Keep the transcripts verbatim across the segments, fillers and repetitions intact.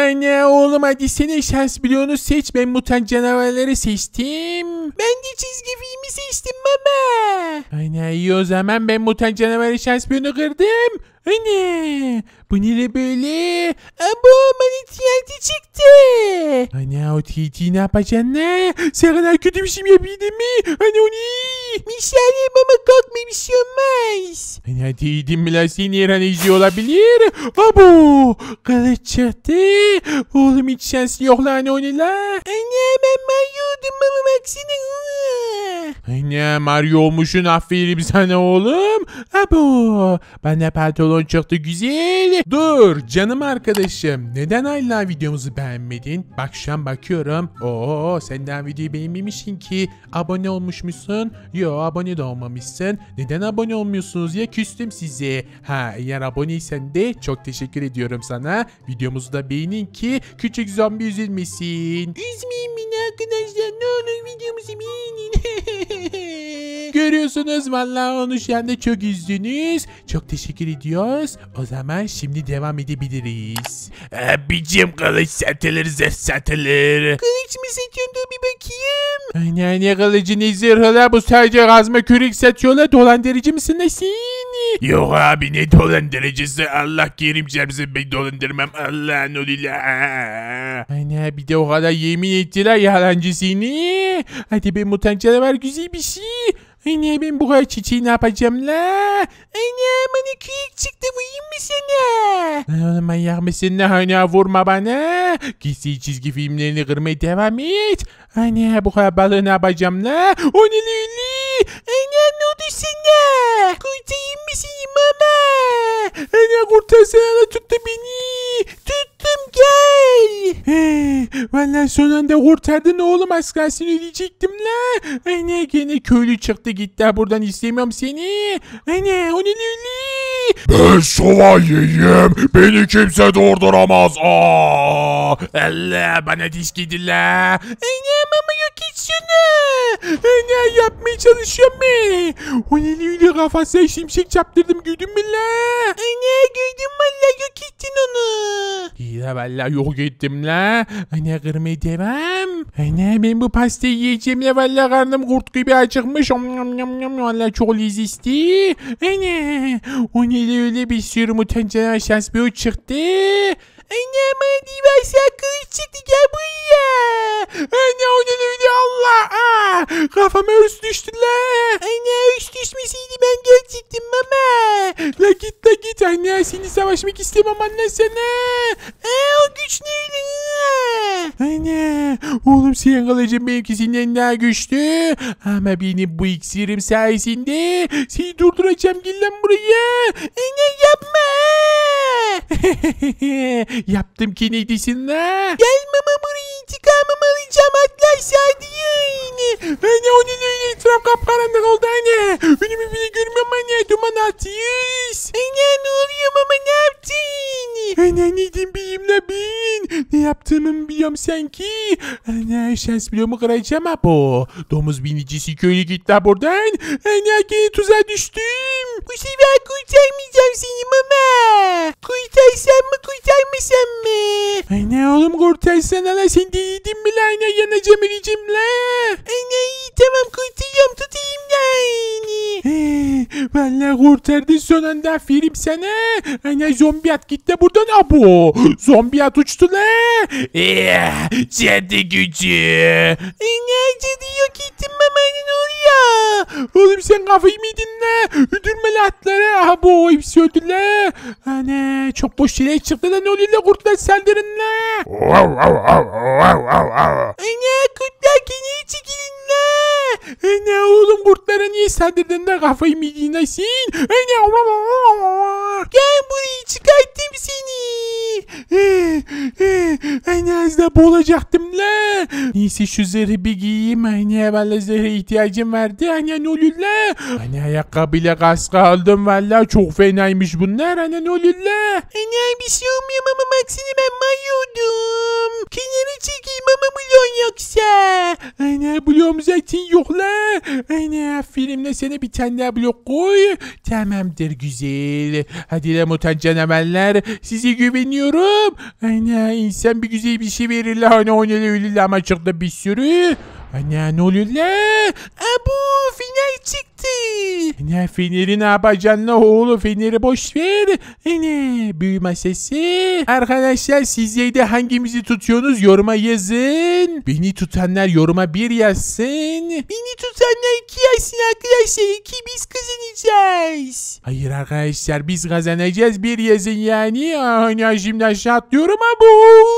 Anne oğlum hadi seni şans bloğunu seç. Ben mutant canavarları seçtim. Ben de çizgi filmi seçtim baba. Anne iyi o zaman ben mutant canavarı şans bloğunu kırdım. Anne bu ne böyle? Abo bana T N T çıktı. Anne o T N T'yi ne yapacaksın ne? Sen kadar kötü bir şey mi yapıyordun mi? Anne o ne? Mişale baba korkma bir şey olmaz. Anne hadi yedin mi lan seni her an izliyor olabilir. Abo kılıç çıktı. Oğlum hiç şansı yok lan o ne la? Anne ben Mario'dum baba baksana. Anne Mario olmuşsun aferin sana oğlum. Abo bana pantolon çıktı güzel. Dur canım arkadaşım. Neden hala videomuzu beğenmedin? Bak şu an bakıyorum. Oo sen daha videoyu beğenmemişsin ki. Abone olmuşmuşsun. Yo abone de olmamışsın. Neden abone olmuyorsunuz ya küstüm size. Ha eğer aboneysen de çok teşekkür ediyorum sana. Videomuzu da beğenin ki küçük zombi üzülmesin. Üzmeyin beni arkadaşlar. Ne olur videomuzu beğenin. Görüyorsunuz vallahi onu şu anda çok üzdünüz. Çok teşekkür ediyoruz. O zaman şimdi devam edebiliriz. Abicim kılıç satılır zırh satılır. Kılıç mı satıyorsun da bir bakayım. Aynen ne kılıcı ne zırhı la bu sadece kazma kürek satıyorlar. Dolandırıcı mısın da sen? Yok abi ne dolandırıcısı Allah kerim çarpsın ben dolandırmam Allah'ın oluyla. Aynen bir de o kadar yemin ettiler yalancısını. Hadi ben mutant canavar güzel bir şey. Anne ben bu kadar çiçeği ne yapacağım la? Anne bana kürek çıktı vurayım mı sana? Oğlum manyak mısın la? Anne vurma bana. Gizli çizgi filmlerini kırmaya devam et. Anne bu kadar balığı ne yapacağım la? O ne lüli? Anne ne oldu sana? Kurtarayım mı seni mama? Anne kurtarsana da tuttu beni. Tuttum gel. He, vallahi son anda kurtardın oğlum az kalsın ölecektim la. Anne gene köylü çıktı gitti buradan istemiyorum seni. Anne o ne lüli? Ben şövalyeyim. Beni kimse durduramaz. Aa! Allah bana diş gidi la. Anne mama yok et şunu. Anne yapmaya çalışıyorum ben. O ne lüli kafasına şimşek çaptırdım gördün mü la? Anne gördüm valla yok ettin onu. İyi la valla yok ettim la. Anne kırmaya devam. Anne ben bu pastayı yiyeceğim la valla karnım kurt gibi acıkmış. Valla çok lezzetli. Anne o ne öyle bir sürü mutant canavar şans bir çıktı. Anne bana diverse kılıç çıktı gel buraya. Anne o ne öyle Allah. Aa, kafama örs düştü la. Anne örs düşmeseydi ben gelecektim mama. La git la git anne seni savaşmak istemem anne sana. Aa, o güç neydi? Anne oğlum senin kılıcın benimkisinden daha güçlü. Ama benim bu iksirim sayesinde seni durduracağım gel lan buraya. Anne yapma. Yaptım ki ne desin la? Gel mama buraya intikamımı alacağım atlar sadiyin. Anne o ne öyle etraf kapkaranlık oldu anne. Önümü bile görmüyorum anne duman atıyoruz. Anne ne oluyor mama ne yaptın? Anne ne diyeyim bileyim la ben. Ne yaptığımı biliyorum sanki. Anne şans bloğumu kıracağım ha bu. Domuz binicisi köylü gitti buradan. Anne gene tuzağa düştüm. Bu sefer kurtarmayacağım seni mama. Kurtarsam mı kurtarmasam mı? Anne oğlum kurtarsana la sen delidin mi la anne yanacağım öleceğim la. Anne iyi tamam kurtarıyorum tutayım la anne. Valla kurtardın son anda aferin sana. Anne zombi at gitti buradan abo. Zombi at uçtu la. Eee cadı gücü. Anne cadı yok ettim mama ne oluyor? Oğlum sen kafayı mı yedin la? Öldürme la atları. Abo hepsi öldü la. Anne çok boş şeyler çıktı la ne oluyor la kurtlar saldırın la. Anne kurtlar kendine çekilin la. Anne oğlum kurtlara niye saldırdın da kafayı mı yedin la sen? Anne gel buraya çıkarttım seni. Anne az da boğulacaktım la. Neyse şu zırhı bir giyeyim. Anne valla zırha ihtiyacım vardı. Anne ne oluyor la? Anne ayakkabıyla kaskı aldım valla çok fenaymış bunlar. Anne ne oluyor la? Anne bir şey olmuyor ama baksana ben mayıyordum. Kenara çekeyim ama bulyon yoksa. Anne bulyon zaten yok la. Ana filmle sana bir tane daha blok koy. Tamamdır güzel. Hadi la mutant canavarlar. Size güveniyorum. Ana insan bir güzel bir şey verir la. Ana o ne öyle ama çıktı bir sürü. Ana ne oluyor la? Abu fener çıktı. Ana feneri ne yapacaksın la oğlum? Feneri boş ver. Ana büyü masası. Arkadaşlar sizce de hangimizi tutuyorsunuz? Yoruma yazın. Beni tutanlar yoruma bir yazsın. Beni tutanlar iki yazsın arkadaşlar. İki biz kazanacağız. Hayır arkadaşlar biz kazanacağız. Bir yazın yani. Ana şimdi aşağı atlıyorum abu.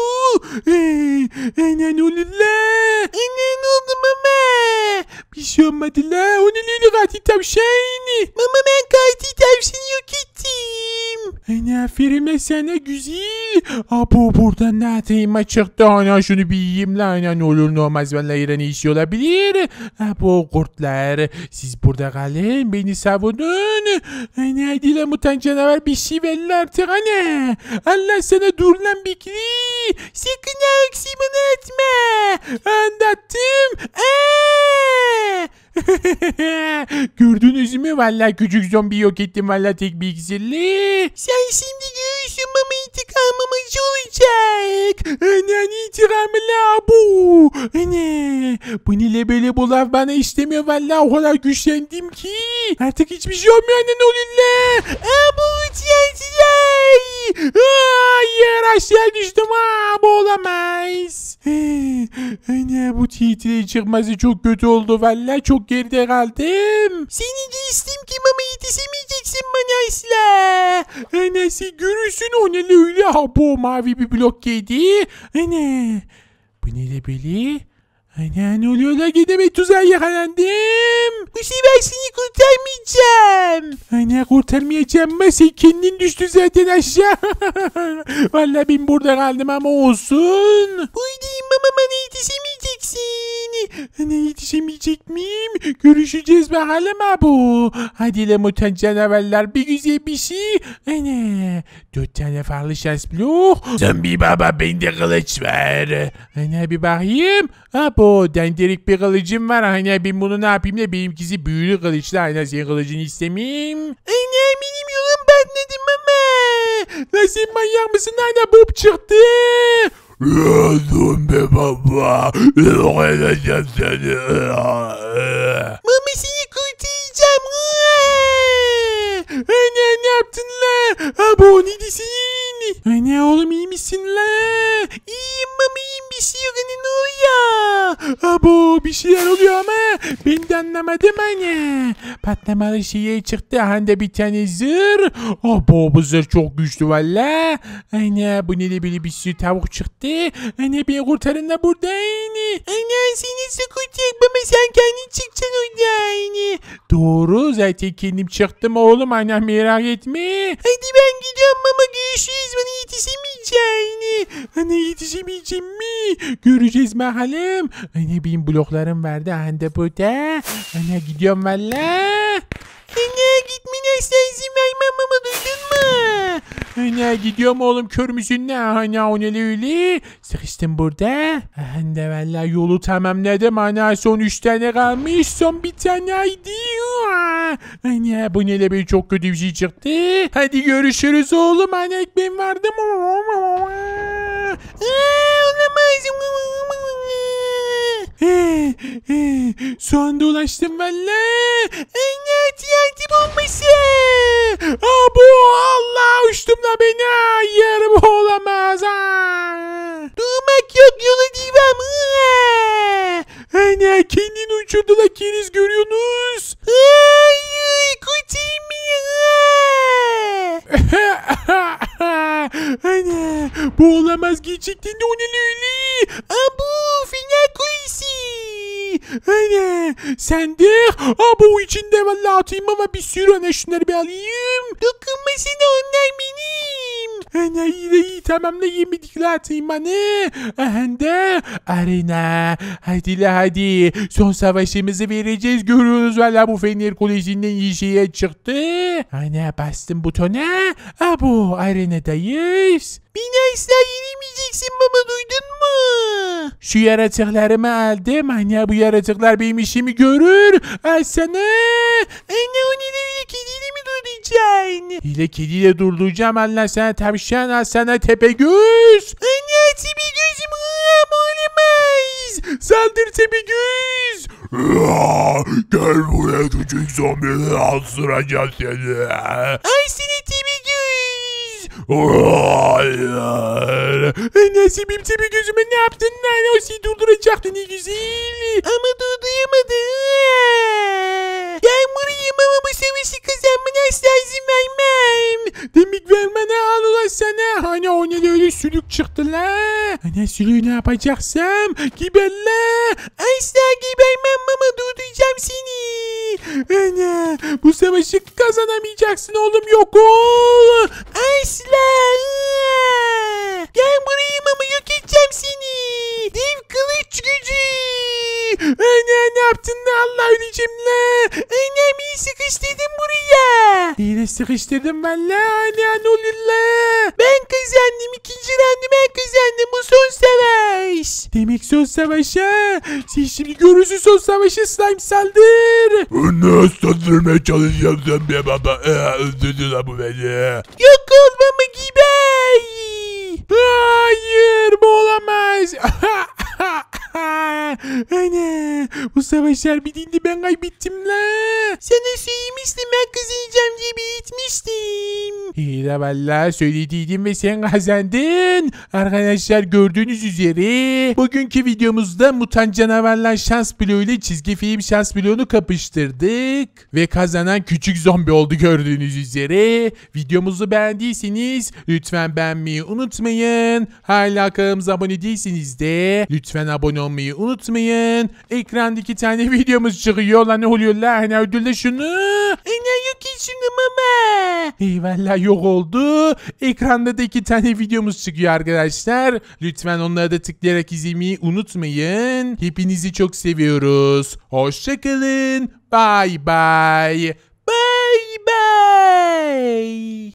Ana ne olur la? Ana ne oldu mama? Bir şey olmadı la. O ne öyle katil tavşan? Mama ben katil tavşanı yok ettim. Ana aferin sana güzel. Abo buradan ne atayım çıktı. Ana şunu bir yiyeyim la. Ana ne olur ne olmaz. Vallahi ne işi olabilir. Abo kurtlar. Siz burada kalın. Beni savunun. Ana hadi la mutant canavar bir şey ver artık ana. Allah sana dur lan Bikri. Sakın aksımını etme. Anlattım. Eee. Gördünüz mü? Vallahi küçük zombi yok ettim. Vallahi tek bir iksirli. Sen şimdi görürsün mama intikamımız olacak. Anan intikamı la bu. Ana. Bu ne böyle bu laf bana istemiyor. Vallahi o kadar güçlendim ki. Artık hiçbir şey olmuyor. Ana ne oluyor la? Abu tiyatiyay. Hayır aşağı düştüm. Aa, bu olamaz. Ana bu titreye çıkması çok kötü oldu. Vallahi çok geride kaldım. Seni geçtim ki mama yetişemeyeceksin bana asla. Anası görürsün o ne öyle. Ha bu mavi bir blok yedi. Ana. Bu ne de böyle? Ana ne oluyor la gideme tuzağa yakalandım. Bu sefer seni kurtarmayacağım. Ana kurtarmayacağım mı? Sen kendin düştün zaten aşağı. Vallahi ben burada kaldım ama olsun. Buydayım ama bana yetişemeyeceksin. Ana yetişemeyecek miyim? Görüşeceğiz bakalım bu. Hadi la mutant canavarlar bir güzel bir şey. Ana dört tane farklı şans blok. Zombi baba bende kılıç var. Ana bir bakayım. Abo denderik bir kılıcım var. Ana ben bunu ne yapayım da benimkisi büyülü kılıçlı. Ana senin kılıcını istemeyeyim. Ana benim yolum patladım ama. Lan sen manyak mısın? Ana bob çıktı. Zombi baba. Öldüreceğim seni. Mama seni kurtaracağım. Ana ne yaptın la? Abo ne desin? Ana oğlum iyi misin la? İyiyim mama iyiyim bir şey yok. Ana ne oluyor? Abo bir şeyler oluyor ama ben de anlamadım anne. Patlamalı şeye çıktı. Hande bir tane zırh. Abo bu zırh çok güçlü valla. Ana bu ne de böyle bir sürü tavuk çıktı. Ana beni kurtarın da buradayım. Ana seni sıkacak ama sen kendin çıkacaksın oradan. Doğru zaten kendim çıktım oğlum. Ana merak etme. Hadi ben gidiyorum ama görüşürüz. Bana yetişemeyeceğini. Ana yetişemeyeceğim mi? Göreceğiz bakalım. Ana benim bloklarım vardı. Ana burada. Ana gidiyorum valla. Ana gitmene asla izin vermem ama duydun mu? Ana gidiyorum oğlum kör müsün ne? Ana o ne öyle? Sıkıştım burada. Ana valla yolu tamamladım. Ana son üç tane kalmış. Son bir tane haydi. Ana bu ne be çok kötü bir şey çıktı. Hadi görüşürüz oğlum. Ana ben vardım. Aa, olamaz. Son anda ulaştım valla. Ana tiyatı bombası. Abo Allah uçtum da beni. Hayır bu olamaz. Durmak yok yola devam. Ana kendini uçurdu la keriz görüyorsunuz. Hayır kurtayım beni. Ana bu olamaz gerçekten de o ne öyle. Abo fena koyisi. Ana sandık. Abo içinde vallahi atayım ama bir sürü ana şunları bir alayım. Dokunmasana onlar benim. Ana iyi de iyi tamam da yemedikle atayım bana. Aha da arena. Hadi la hadi. Son savaşımızı vereceğiz. Görüyoruz valla bu Fener Kulesi'nden iyi şeye çıktı. Ana bastım butona. Abo arenadayız. Beni asla yenemeyeceksin baba duydun mu? Şu yaratıklarımı aldım. Hani bu yaratıklar benim işimi görür. Al sana. Anne onu da öyle kediyle mi durduracaksın? Hile kediyle durduracağım. Allah sana tavşan, al sana Tepegöz. Anne Tepegöz'üm olamaz. Saldır Tepegöz. Aa, gel buraya küçük zombi, astıracağım seni. Ay seni Tepegöz. Hayır. Nasıl benim Tepegöz'üme ne yaptın lan? O seni durduracaktı ne güzel. Ama durduramadı. Gel buraya ama bu savaşı kazanmana asla izin vermem. Demek vermene al ulan sana. Hani o ne öyle sülük çıktı la. Hani sülüğü ne yapacaksam? Giber la. Asla gibermem ama durduracağım seni. Ana bu savaşı kazanamayacaksın oğlum, yok ol. Asla. Gel buraya ama yok edeceğim seni. Dev kılıç gücü. Ana ne yaptın da Allah, öleceğim la. Anam iyi sıkıştırdım buraya. İyi de sıkıştırdım valla. Ana ne oluyor la? Ben kazandım. İkinci roundu ben kazandım. Bu son savaş. Demek son savaş ha. Sen şimdi görürsün son savaşı, slime saldır. Ne saldırmaya çalışacağım sen be baba. Ee, öldürdü la bu beni. Yok olmama gibi. Hayır bu olamaz. Ana bu savaşlar bitindi, ben kaybettim la. Sana söylemiştim ben kazanacağım diye bitmiştim. İyi de valla söylediydim ve sen kazandın. Arkadaşlar gördüğünüz üzere bugünkü videomuzda mutant canavarlar şans bloğu ile çizgi film şans bloğunu kapıştırdık. Ve kazanan küçük zombi oldu gördüğünüz üzere. Videomuzu beğendiyseniz lütfen beğenmeyi unutmayın. Hala kanalımıza abone değilseniz de lütfen abone olmayı unutmayın. Ekranda iki tane videomuz çıkıyor. Lan ne oluyor lan? Hani ödülle şunu. Ana yok ki şunu mama. Eyvallah yok oldu. Ekranda da iki tane videomuz çıkıyor arkadaşlar. Lütfen onlara da tıklayarak izlemeyi unutmayın. Hepinizi çok seviyoruz. Hoşçakalın. Bye bye.